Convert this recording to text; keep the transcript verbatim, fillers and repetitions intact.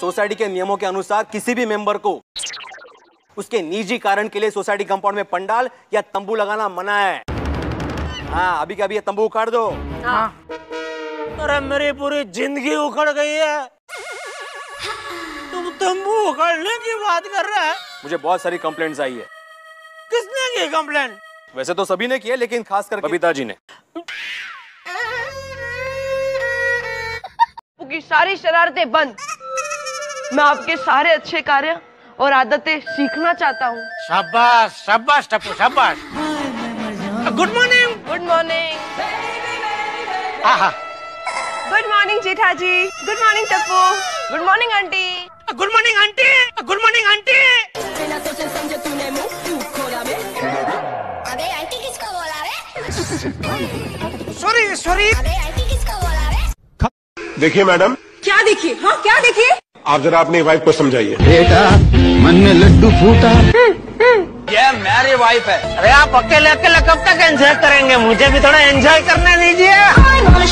Society के नियमों के अनुसार किसी भी मेंबर को उसके निजी कारण के लिए सोसाइटी कंपाउंड में पंडाल या तंबू लगाना मना है। हाँ, अभी का अभी ये तंबू उखाड़ दो। हाँ। अरे मेरी पूरी जिंदगी उखड़ गई है, तुम तंबू उखाड़ने की बात कर रहे हैं? मुझे बहुत सारी कंप्लेंट्स आई है। किसने की कंप्लेंट? वैसे तो सभी ने की है, लेकिन खासकर बबीता जी ने। की सारी शरारतें बंद। मैं आपके सारे अच्छे कार्य और आदतें सीखना चाहता हूँ। शाबाश शाबाश टप्पू शाबाश। Good morning. Good morning. Good morning Jetha ji. Good morning Tappu. Good morning aunty. Good morning aunty. Good morning aunty. अबे आंटी किसको बोला रे? Sorry sorry. अबे आंटी किसको बोला रे? देखिए मैडम। क्या देखिए? हाँ क्या देखिए? आप जरा अपनी वाइफ को समझाइए। बेटा मन में लड्डू फूटा। ये मेरी वाइफ है। अरे आप अकेले अकेले कब तक एंजॉय करेंगे? मुझे भी थोड़ा एंजॉय करने दीजिए।